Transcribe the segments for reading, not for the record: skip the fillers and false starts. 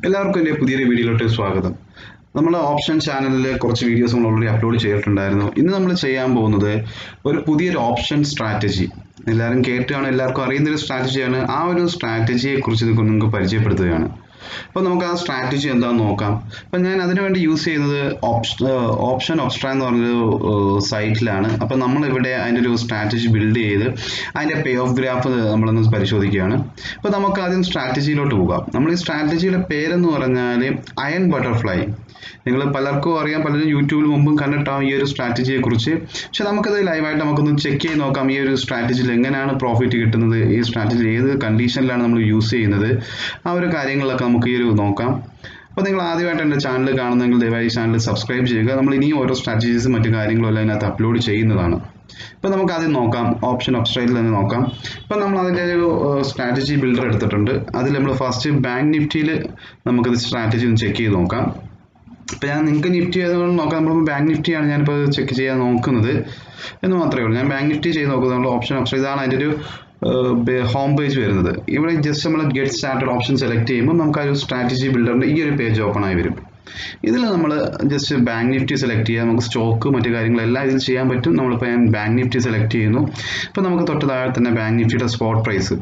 എല്ലാവർക്കും എൻ്റെ പുതിയൊരു വീഡിയോയിലോട്ട് സ്വാഗതം. നമ്മുടെ ഓപ്ഷൻ ചാനലിൽ കുറച്ച് വീഡിയോസ് നമ്മൾ ഓൾറെഡി അപ്ലോഡ് ചെയ്തിട്ടുണ്ടായിരുന്നു. ഇന്ന് നമ്മൾ ചെയ്യാൻ പോകുന്നത് ഒരു പുതിയൊരു ഓപ്ഷൻ സ്ട്രാറ്റജി. എല്ലാവരും കേട്ടാണ്, എല്ലാവർക്കും അറിയുന്നൊരു സ്ട്രാറ്റജിയാണ്. ആ ഒരു സ്ട്രാറ്റജിയെ കുറിച്ച് നിങ്ങൾക്ക് പരിചയപ്പെടുത്തുകയാണ്. അപ്പോൾ നമുക്ക് ആ സ്ട്രാറ്റജി എന്താണെന്ന് നോക്കാം. അപ്പം ഞാൻ അതിനുവേണ്ടി യൂസ് ചെയ്യുന്നത് ഓപ്ഷൻ ഒബ്സ്ട്രാ എന്ന് പറഞ്ഞൊരു സൈറ്റിലാണ്. അപ്പം നമ്മളിവിടെ അതിൻ്റെ ഒരു സ്ട്രാറ്റജി ബിൽഡ് ചെയ്ത് അതിൻ്റെ പേ ഓഫ് ഗ്രാഫ് നമ്മളൊന്ന് പരിശോധിക്കുകയാണ്. അപ്പോൾ നമുക്ക് ആദ്യം സ്ട്രാറ്റജിയിലോട്ട് പോകാം. നമ്മൾ ഈ സ്ട്രാറ്റജിയുടെ പേരെന്ന് പറഞ്ഞാൽ അയൺ ബട്ടർഫ്ലൈ. നിങ്ങൾ പലർക്കും അറിയാം, പലരും യൂട്യൂബിൽ മുമ്പും കണ്ടിട്ടാവും ഈ ഒരു സ്ട്രാറ്റജിയെ കുറിച്ച്. പക്ഷെ നമുക്കത് ലൈവായിട്ട് നമുക്കൊന്ന് ചെക്ക് ചെയ്ത് നോക്കാം. ഈ ഒരു സ്ട്രാറ്റജിയിൽ എങ്ങനെയാണ് പ്രോഫിറ്റ് കിട്ടുന്നത്, ഈ സ്ട്രാറ്റജി ഏത് കണ്ടീഷനിലാണ് നമ്മൾ യൂസ് ചെയ്യുന്നത്, ആ ഒരു കാര്യങ്ങളൊക്കെ നമുക്ക് ഈ ഒരു നോക്കാം. അപ്പോൾ നിങ്ങൾ ആദ്യമായിട്ട് എൻ്റെ ചാനൽ കാണുന്നെങ്കിൽ ദയവായി ചാനൽ സബ്സ്ക്രൈബ് ചെയ്യുക. നമ്മൾ ഇനിയും ഓരോ സ്ട്രാറ്റജീസും മറ്റു കാര്യങ്ങളും എല്ലാം അതിനകത്ത് അപ്ലോഡ് ചെയ്യുന്നതാണ്. അപ്പോൾ നമുക്ക് ആദ്യം നോക്കാം, ഓപ്ഷൻ ഒബ്സ്ട്രയിൽ തന്നെ നോക്കാം. അപ്പോൾ നമ്മൾ അതിൻ്റെ ഒരു സ്ട്രാറ്റജി ബിൽഡർ എടുത്തിട്ടുണ്ട്. അതിൽ നമ്മൾ ഫസ്റ്റ് ബാങ്ക് നിഫ്റ്റിയിൽ നമുക്കത് സ്ട്രാറ്റജി ഒന്ന് ചെക്ക് ചെയ്ത് നോക്കാം. അപ്പോൾ ഞാൻ നിങ്ങൾക്ക് നിഫ്റ്റി ആയതുകൊണ്ട് നോക്കാം. നമ്മൾ ബാങ്ക് നിഫ്റ്റിയാണ് ഞാനിപ്പോൾ ചെക്ക് ചെയ്യാൻ നോക്കുന്നത് എന്ന് മാത്രമേ ഉള്ളൂ. ഞാൻ ബാങ്ക് നിഫ്റ്റി ചെയ്ത് നോക്കുന്നത്. നമ്മൾ ഓപ്ഷൻ ഓപ്ഷൻ ഇതാണ് അതിൻ്റെ ഒരു ഹോം പേജ് വരുന്നത്. ഇവിടെ ജസ്റ്റ് നമ്മൾ ഗെറ്റ് സ്റ്റാർട്ടഡ് ഓപ്ഷൻ സെലക്ട് ചെയ്യുമ്പോൾ നമുക്ക് ആ ഒരു സ്ട്രാറ്റജി ബിൽഡറിൻ്റെ ഈ ഒരു പേജ് ഓപ്പൺ ആയി വരും. ഇതിൽ നമ്മൾ ജസ്റ്റ് ബാങ്ക് നിഫ്റ്റി സെലക്ട് ചെയ്യുക. നമുക്ക് സ്റ്റോക്ക് മറ്റു കാര്യങ്ങളെല്ലാം ഇതിൽ ചെയ്യാൻ പറ്റും. നമ്മളിപ്പോൾ ഞാൻ ബാങ്ക് നിഫ്റ്റി സെലക്ട് ചെയ്യുന്നു. ഇപ്പോൾ നമുക്ക് തൊട്ട് താഴെ തന്നെ ബാങ്ക് നിഫ്റ്റിയുടെ സ്പോട്ട് പ്രൈസ്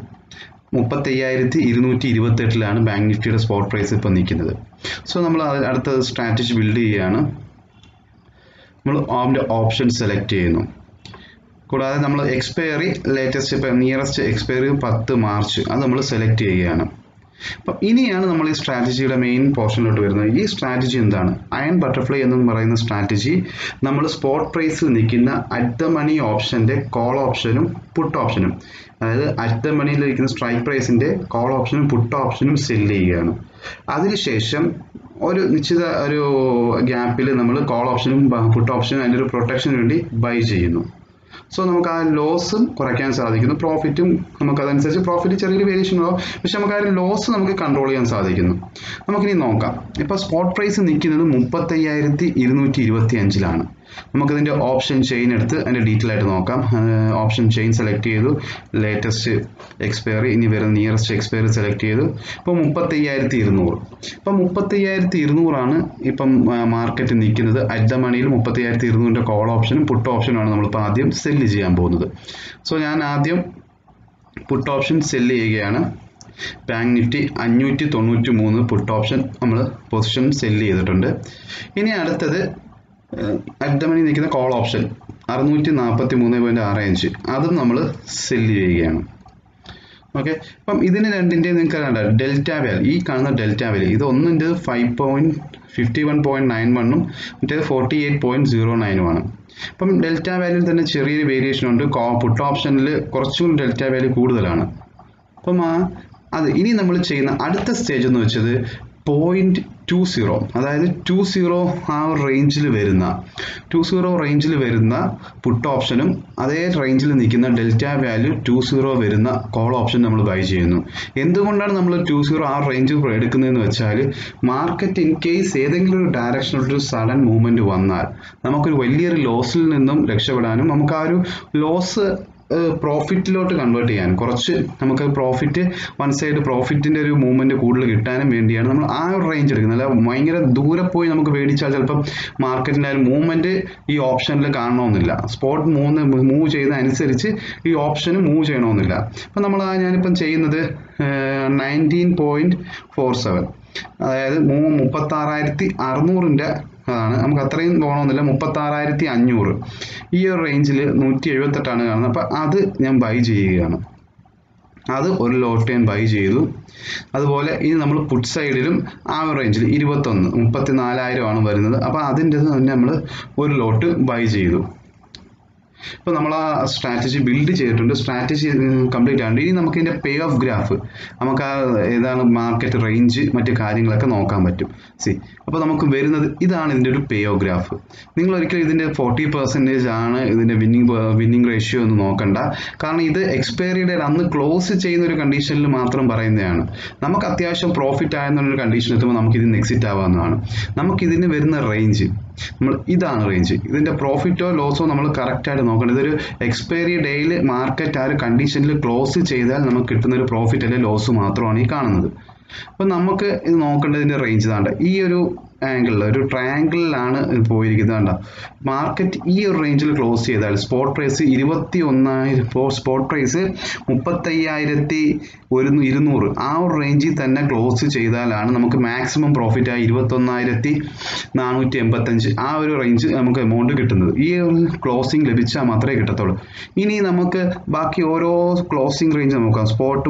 35,228 ബാങ്ക് നിഫ്റ്റിയുടെ സ്പോട്ട് പ്രൈസ് ഇപ്പോൾ നിൽക്കുന്നത്. സോ നമ്മൾ അടുത്ത സ്ട്രാറ്റജി ബിൽഡ് ചെയ്യുകയാണ്. നമ്മൾ അതിൻ്റെ ഓപ്ഷൻ സെലക്ട് ചെയ്യുന്നു. കൂടാതെ നമ്മൾ എക്സ്പയറി ലേറ്റസ്റ്റ് ഇപ്പോൾ നിയറസ്റ്റ് എക്സ്പയറി 10 മാർച്ച് അത് നമ്മൾ സെലക്ട് ചെയ്യുകയാണ്. അപ്പം ഇനിയാണ് നമ്മൾ ഈ സ്ട്രാറ്റജിയുടെ മെയിൻ പോർഷനിലോട്ട് വരുന്നത്. ഈ സ്ട്രാറ്റജി എന്താണ്? അയൺ ബട്ടർഫ്ലൈ എന്ന് പറയുന്ന സ്ട്രാറ്റജി നമ്മൾ സ്പോട്ട് പ്രൈസിൽ നിൽക്കുന്ന അറ്റ് ദ മണി ഓപ്ഷൻ്റെ കോൾ ഓപ്ഷനും പുട്ട് ഓപ്ഷനും, അതായത് അറ്റ് ദ മണിയിൽ ഇരിക്കുന്ന സ്ട്രൈക്ക് പ്രൈസിൻ്റെ കോൾ ഓപ്ഷനും പുട്ട് ഓപ്ഷനും സെല്ല് ചെയ്യുകയാണ്. അതിനുശേഷം ഒരു നിശ്ചിത ഒരു ഗ്യാപ്പിൽ നമ്മൾ കോൾ ഓപ്ഷനും പുട്ട് ഓപ്ഷനും അതിൻ്റെ ഒരു പ്രൊട്ടക്ഷന് വേണ്ടി ബൈ ചെയ്യുന്നു. സോ നമുക്ക് ആ ലോസും കുറയ്ക്കാൻ സാധിക്കുന്നു, പ്രോഫിറ്റും നമുക്ക് അതനുസരിച്ച് പ്രോഫിറ്റ് ചെറിയൊരു വേരിയേഷൻ ഉണ്ടാവും, പക്ഷെ നമുക്ക് ആ ഒരു ലോസ് നമുക്ക് കൺട്രോൾ ചെയ്യാൻ സാധിക്കുന്നു. നമുക്കിനി നോക്കാം. ഇപ്പോൾ സ്പോട്ട് പ്രൈസ് നിൽക്കുന്നത് 35,225 നമുക്കിതിൻ്റെ ഓപ്ഷൻ ചെയിൻ എടുത്ത് അതിൻ്റെ ഡീറ്റെയിൽ ആയിട്ട് നോക്കാം. ഓപ്ഷൻ ചെയിൻ സെലക്ട് ചെയ്തു, ലേറ്റസ്റ്റ് എക്സ്പയറി, ഇനി വരുന്ന നിയറസ്റ്റ് എക്സ്പയറി സെലക്ട് ചെയ്തു. ഇപ്പോൾ 35,200. ഇപ്പം 35,200 ഇപ്പം മാർക്കറ്റ് നിൽക്കുന്നത്. അറ്റ് ദ മണിയിൽ 35,200 കോൾ ഓപ്ഷനും പുട്ട് ഓപ്ഷനുമാണ് നമ്മളിപ്പോൾ ആദ്യം സെല്ല് ചെയ്യാൻ പോകുന്നത്. സോ ഞാൻ ആദ്യം പുട്ട് ഓപ്ഷൻ സെല്ല് ചെയ്യുകയാണ്. ബാങ്ക് നിഫ്റ്റി 593 പുട്ട് ഓപ്ഷൻ നമ്മൾ പൊസിഷൻ സെല്ല് ചെയ്തിട്ടുണ്ട്. ഇനി അടുത്തത് അറ്റ് ദ മണി നിൽക്കുന്ന കോൾ ഓപ്ഷൻ 643.65 അതും നമ്മൾ സെല്ല് ചെയ്യുകയാണ്. ഓക്കെ, അപ്പം ഇതിന് രണ്ടിൻ്റെയും നിങ്ങൾക്ക് കണ്ട ഡെൽറ്റ വാല്യൂ, ഈ കാണുന്ന ഡെൽറ്റ വാല്യൂ, ഇത് ഒന്നിൻ്റെ 51.91 മറ്റേത് 48.09 അപ്പം ഡെൽറ്റ വാല്യൂയിൽ തന്നെ ചെറിയൊരു വേരിയേഷൻ ഉണ്ട്. പുട്ട് ഓപ്ഷനിൽ കുറച്ചും ഡെൽറ്റ വാല്യൂ കൂടുതലാണ്. അപ്പം അത് ഇനി നമ്മൾ ചെയ്യുന്ന അടുത്ത സ്റ്റേജ് എന്ന് വെച്ചത് 0.20, അതായത് 20 ആ റേഞ്ചിൽ വരുന്ന പുട്ട് ഓപ്ഷനും അതേ റേഞ്ചിൽ നിൽക്കുന്ന ഡെൽറ്റ വാല്യൂ 20 വരുന്ന കോൾ ഓപ്ഷൻ നമ്മൾ ബൈ ചെയ്യുന്നു. എന്തുകൊണ്ടാണ് നമ്മൾ 20 ആ റേഞ്ച് എടുക്കുന്നതെന്ന് വെച്ചാൽ, മാർക്കറ്റ് ഇൻ കേസ് ഏതെങ്കിലും ഒരു ഡയറക്ഷനിലൊരു സഡൻ മൂവ്മെൻറ്റ് വന്നാൽ നമുക്കൊരു വലിയൊരു ലോസിൽ നിന്നും രക്ഷപ്പെടാനും നമുക്ക് ആ ഒരു ലോസ് പ്രോഫിറ്റിലോട്ട് കൺവേർട്ട് ചെയ്യാൻ, കുറച്ച് നമുക്ക് പ്രോഫിറ്റ് വൺ സൈഡ് പ്രോഫിറ്റിൻ്റെ ഒരു മൂവ്മെൻറ്റ് കൂടുതൽ കിട്ടാനും വേണ്ടിയാണ് നമ്മൾ ആ ഒരു റേഞ്ച് എടുക്കുന്നത്. അല്ല ഭയങ്കര ദൂരെ പോയി നമുക്ക് മേടിച്ചാൽ ചിലപ്പം മാർക്കറ്റിൻ്റെ ആ ഒരു മൂവ്മെൻറ്റ് ഈ ഓപ്ഷനിൽ കാണണമെന്നില്ല. സ്പോട്ട് മൂവ് ചെയ്യുന്ന അനുസരിച്ച് ഈ ഓപ്ഷന് മൂവ് ചെയ്യണമെന്നില്ല. അപ്പം ഞാനിപ്പം ചെയ്യുന്നത് 19.47, അതായത് 36,600 അതാണ്. നമുക്ക് അത്രയും പോകണമെന്നില്ല, 36,500 ഈ ഒരു റേഞ്ചിൽ 178 കാണുന്നത്. അപ്പം അത് ഞാൻ ബൈ ചെയ്യുകയാണ്. അത് ഒരു ലോട്ട് ഞാൻ ബൈ ചെയ്തു. അതുപോലെ ഇനി നമ്മൾ പുട്ട് സൈഡിലും ആ ഒരു റേഞ്ചിൽ 34,000 വരുന്നത്. അപ്പോൾ അതിൻ്റെ തന്നെ നമ്മൾ ഒരു ലോട്ട് ബൈ ചെയ്തു. ഇപ്പോൾ നമ്മൾ ആ സ്ട്രാറ്റജി ബിൽഡ് ചെയ്തിട്ടുണ്ട്, സ്ട്രാറ്റജി കംപ്ലീറ്റ് ആയിട്ട്. ഇനി നമുക്ക് ഇതിൻ്റെ പേ ഓഫ് ഗ്രാഫ്, നമുക്ക് ആ ഏതാണ് മാർക്കറ്റ് റേഞ്ച് മറ്റു കാര്യങ്ങളൊക്കെ നോക്കാൻ പറ്റും. അപ്പോൾ നമുക്ക് വരുന്നത് ഇതാണ് ഇതിൻ്റെ ഒരു പേ ഓഫ് ഗ്രാഫ്. നിങ്ങൾ ഒരിക്കലും ഇതിൻ്റെ 40% ആണ് ഇതിൻ്റെ വിന്നിങ് റേഷ്യോ എന്ന് നോക്കണ്ട. കാരണം ഇത് എക്സ്പയറി അന്ന് ക്ലോസ് ചെയ്യുന്ന ഒരു കണ്ടീഷനിൽ മാത്രം പറയുന്നതാണ്. നമുക്ക് അത്യാവശ്യം പ്രോഫിറ്റ് ആയെന്നുള്ളൊരു കണ്ടീഷൻ എത്തുമ്പോൾ നമുക്ക് ഇതിന് എക്സിറ്റ് ആവാവുന്നതാണ്. നമുക്കിതിന് വരുന്ന റേഞ്ച് ഇതാണ് റേഞ്ച്. ഇതിൻ്റെ പ്രോഫിറ്റോ ലോസോ നമ്മൾ കറക്റ്റായിട്ട് നോക്കണം. ഇതൊരു എക്സ്പയറി ഡേയിൽ മാർക്കറ്റ് ആ ഒരു കണ്ടീഷനിൽ ക്ലോസ് ചെയ്താൽ നമുക്ക് കിട്ടുന്ന ഒരു പ്രോഫിറ്റ് അല്ലെങ്കിൽ ലോസ് മാത്രമാണ് ഈ കാണുന്നത്. അപ്പോൾ നമുക്ക് ഇത് നോക്കേണ്ടതിൻ്റെ റേഞ്ച് ഇതാണ്ട് ഈ ഒരു ആംഗിളിൽ ഒരു ട്രയാങ്കിളിലാണ് ഇത് പോയിരിക്കുന്നത് കണ്ടോ. മാർക്കറ്റ് ഈ ഒരു റേഞ്ചിൽ ക്ലോസ് ചെയ്താൽ സ്പോട്ട് പ്രൈസ് 21,000 സ്പോട്ട് പ്രൈസ് 35,200 ആ ഒരു റേഞ്ചിൽ തന്നെ ക്ലോസ് ചെയ്താലാണ് നമുക്ക് മാക്സിമം പ്രോഫിറ്റ് ആയി 21,485 ആ ഒരു റേഞ്ച് നമുക്ക് എമൗണ്ട് കിട്ടുന്നത്. ഈ ഒരു ക്ലോസിംഗ് ലഭിച്ചാൽ മാത്രമേ കിട്ടത്തുള്ളൂ. ഇനി നമുക്ക് ബാക്കി ഓരോ ക്ലോസിംഗ് റേഞ്ച് നോക്കാം. സ്പോട്ട്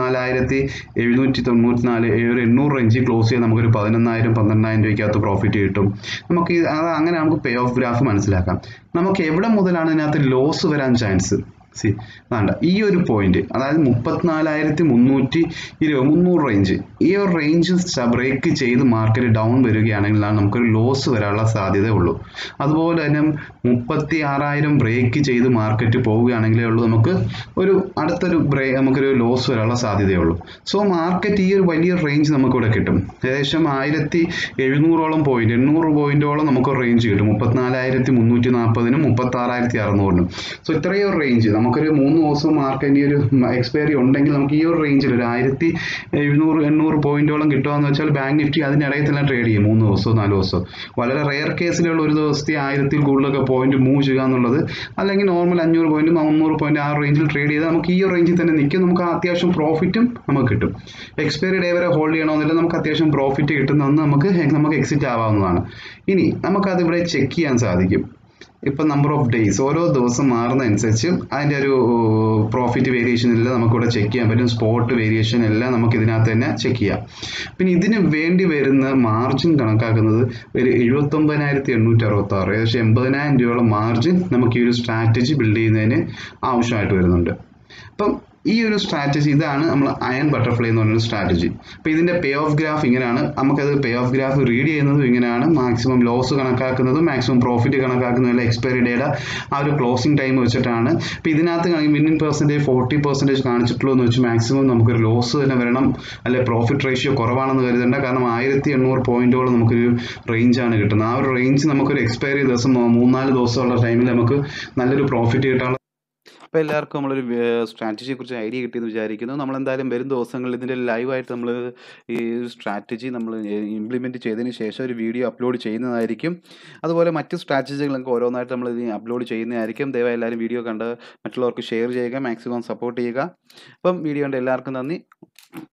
34,794 ഒരു 800 റേഞ്ചിൽ ക്ലോസ് ചെയ്താൽ നമുക്കൊരു 11,000 12,000 രൂപയ്ക്കകത്ത് പ്രോഫിറ്റ് കിട്ടും. നമുക്ക് അത് അങ്ങനെ നമുക്ക് പേ ഓഫ് ഗ്രാഫ് മനസ്സിലാക്കാം. നമുക്ക് എവിടെ മുതലാണ് ഇതിനകത്ത് ലോസ് വരാൻ ചാൻസ്? വേണ്ട ഈ ഒരു പോയിന്റ്, അതായത് 34,320 റേഞ്ച്, ഈ ഒരു റേഞ്ച് ബ്രേക്ക് ചെയ്ത് മാർക്കറ്റ് ഡൗൺ വരികയാണെങ്കിലാണ് നമുക്കൊരു ലോസ് വരാനുള്ള സാധ്യത ഉള്ളൂ. അതുപോലെ തന്നെ 36,000 ബ്രേക്ക് ചെയ്ത് മാർക്കറ്റ് പോവുകയാണെങ്കിലേ ഉള്ളൂ നമുക്ക് ഒരു അടുത്തൊരു നമുക്കൊരു ലോസ് വരാനുള്ള സാധ്യതയുള്ളൂ. സോ മാർക്കറ്റ് ഈ ഒരു വലിയ റേഞ്ച് നമുക്കിവിടെ കിട്ടും. ഏകദേശം 1,700ഓളം പോയിന്റ്, 800 പോയിന്റോളം നമുക്ക് റേഞ്ച് കിട്ടും. 34,340നും 36,600നും. സോ ഇത്രയും റേഞ്ച് നമുക്കൊരു 3 ദിവസവും മാർക്കറ്റിന് ഒരു എക്സ്പയറി ഉണ്ടെങ്കിൽ നമുക്ക് ഈ ഒരു റേഞ്ചിൽ ഒരു 1,700-800 പോയിന്റോളം കിട്ടുകയെന്ന് വെച്ചാൽ ബാങ്ക് നിഫ്റ്റി അതിനിടയിൽ തന്നെ ട്രേഡ് ചെയ്യും 3 ദിവസവും 4 ദിവസവും. വളരെ റെയർ കേസിലുള്ള ഒരു ദിവസത്തെ 1000-ൽ കൂടുതലൊക്കെ പോയിന്റ് മൂവ് ചെയ്യുക എന്നുള്ളത്, അല്ലെങ്കിൽ നോർമൽ 500 പോയിന്റ് 300 പോയിന്റ് ആ റേഞ്ചിൽ ട്രേഡ് ചെയ്താൽ നമുക്ക് ഈ ഒരു റേഞ്ചിൽ തന്നെ നിൽക്കും. നമുക്ക് അത്യാവശ്യം പ്രോഫിറ്റും നമുക്ക് കിട്ടും. എക്സ്പയറി ഡേ വരെ ഹോൾഡ് ചെയ്യണമെന്നില്ല, നമുക്ക് അത്യാവശ്യം പ്രോഫിറ്റ് കിട്ടുന്നതെന്ന് നമുക്ക് എക്സിറ്റ് ആവാവുന്നതാണ്. ഇനി നമുക്കത് ഇവിടെ ചെക്ക് ചെയ്യാൻ സാധിക്കും. ഇപ്പം നമ്പർ ഓഫ് ഡേയ്സ് ഓരോ ദിവസം മാറുന്നതനുസരിച്ച് അതിൻ്റെ ഒരു പ്രോഫിറ്റ് വേരിയേഷൻ എല്ലാം നമുക്കിവിടെ ചെക്ക് ചെയ്യാൻ പറ്റും. സ്പോട്ട് വേരിയേഷൻ എല്ലാം നമുക്ക് ഇതിനകത്ത് തന്നെ ചെക്ക് ചെയ്യാം. പിന്നെ ഇതിന് വേണ്ടി വരുന്ന മാർജിൻ കണക്കാക്കുന്നത് ഒരു 79,866, ഏകദേശം 80,000 രൂപയോളം മാർജിൻ നമുക്ക് ഈ ഒരു സ്ട്രാറ്റജി ബിൽഡ് ചെയ്യുന്നതിന് ആവശ്യമായിട്ട് വരുന്നുണ്ട്. അപ്പം ഈ ഒരു സ്ട്രാറ്റജി ഇതാണ് നമ്മൾ അയൺ ബട്ടർഫ്ലൈ എന്ന് പറയുന്ന സ്ട്രാറ്റജി. അപ്പോൾ ഇതിൻ്റെ പേ ഓഫ് ഗ്രാഫ് ഇങ്ങനെയാണ്. നമുക്കത് പേ ഓഫ് ഗ്രാഫ് റീഡ് ചെയ്യുന്നതും ഇങ്ങനെയാണ്. മാക്സിമം ലോസ് കണക്കാക്കുന്നതും മാക്സിമം പ്രോഫിറ്റ് കണക്കാക്കുന്നതും എക്സ്പയറി ഡേയുടെ ആ ഒരു ക്ലോസിംഗ് ടൈം വെച്ചിട്ടാണ്. അപ്പോൾ ഇതിനകത്ത് വിന്നിംഗ് പെർസെൻറ്റേജ് 40% കാണിച്ചിട്ടുള്ളൂ എന്ന് വെച്ച് മാക്സിമം നമുക്കൊരു ലോസ് തന്നെ വരണം, അല്ലെ പ്രോഫിറ്റ് റേഷ്യോ കുറവാണെന്ന് കരുതേണ്ട. കാരണം 1,800 പോയിന്റോളം നമുക്കൊരു റേഞ്ചാണ് കിട്ടുന്നത്. ആ ഒരു റേഞ്ച് നമുക്കൊരു എക്സ്പയറി ദിവസം 3-4 ദിവസമുള്ള ടൈമിൽ നമുക്ക് നല്ലൊരു പ്രോഫിറ്റ് കിട്ടാനുള്ള. അപ്പോൾ എല്ലാവർക്കും നമ്മളൊരു സ്ട്രാറ്റജിയെക്കുറിച്ച് ഐഡിയ കിട്ടിയെന്ന് വിചാരിക്കുന്നു. നമ്മളെന്തായാലും വരും ദിവസങ്ങളിൽ ഇതിൻ്റെ ലൈവായിട്ട് നമ്മൾ ഈ സ്ട്രാറ്റജി നമ്മൾ ഇംപ്ലിമെൻറ്റ് ചെയ്തതിന് ശേഷം ഒരു വീഡിയോ അപ്ലോഡ് ചെയ്യുന്നതായിരിക്കും. അതുപോലെ മറ്റ് സ്ട്രാറ്റജികളൊക്കെ ഓരോന്നായിട്ട് നമ്മൾ ഇത് അപ്ലോഡ് ചെയ്യുന്നതായിരിക്കും. ദയവായി എല്ലാവരും വീഡിയോ കണ്ട് മറ്റുള്ളവർക്ക് ഷെയർ ചെയ്യുക, മാക്സിമം സപ്പോർട്ട് ചെയ്യുക. അപ്പം വീഡിയോ കണ്ട് എല്ലാവർക്കും നന്ദി.